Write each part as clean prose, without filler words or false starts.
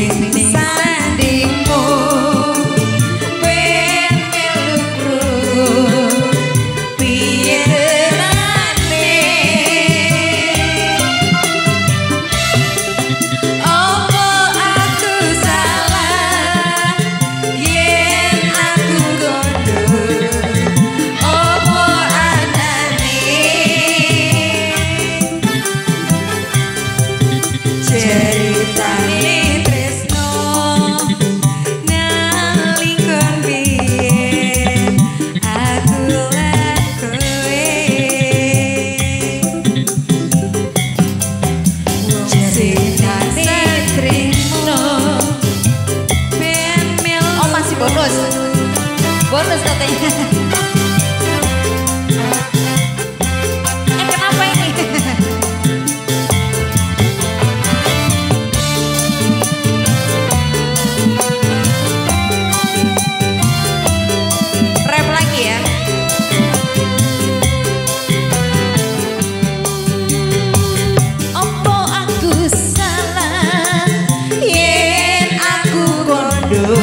Bonus katanya. Kenapa ini? Rap lagi ya. Opo aku salah yen aku kondo.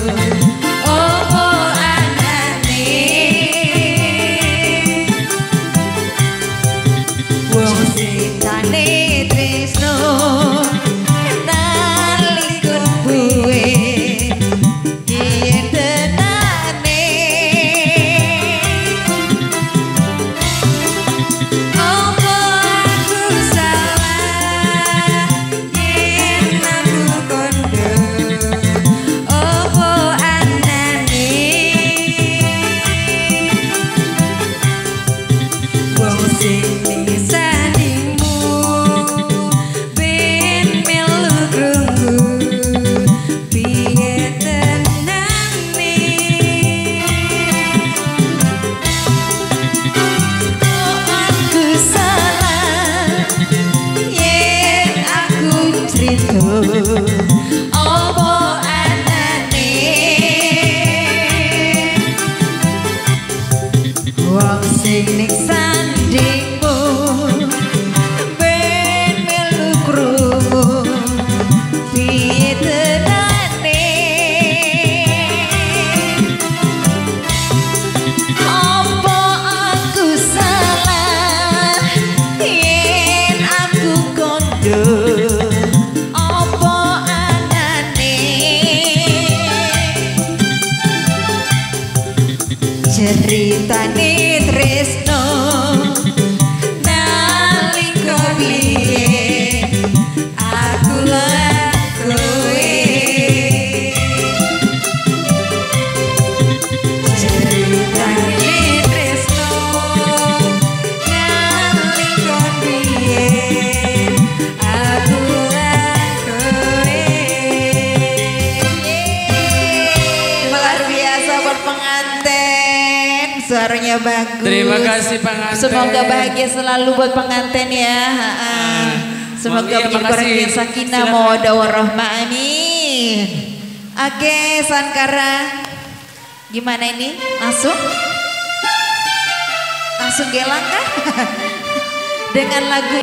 Opo anane wong sing ning sandingmu ben melu krungu piye tenane opo aku salah yen aku kondo. Ceritane tresno nalika biyen aku lan kowe. Ceritane tresno nalika biyen aku lan kowe. Luar biasa buat pengantin. Suaranya bagus. Terima kasih pengantin. Semoga bahagia selalu buat pengantin ya. Semoga menjadi keluarga sakinah mawaddah warahmah. Amin. Oke, Sankara. Gimana ini? Langsung? Langsung gelang kah? Dengan lagu